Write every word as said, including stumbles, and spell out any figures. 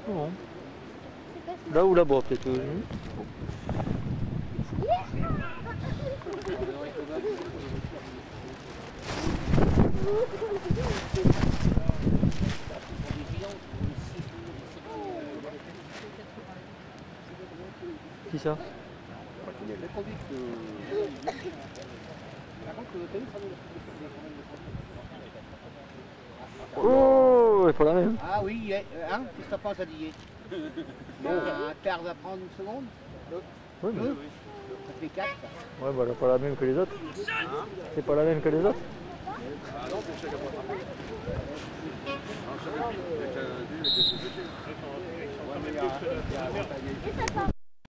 Bon. Là ou là-bas peut-être. Euh... Qui ça? Oh, c'est pas la même. Ah oui, hein, qu'est-ce que t'en penses à Didier? Un quart va prendre une seconde? Oui, mais... Ça fait quatre. Ouais, bah elle n'est pas la même que les autres. C'est pas la même que les autres. Ah non, c'est chacun pour ça.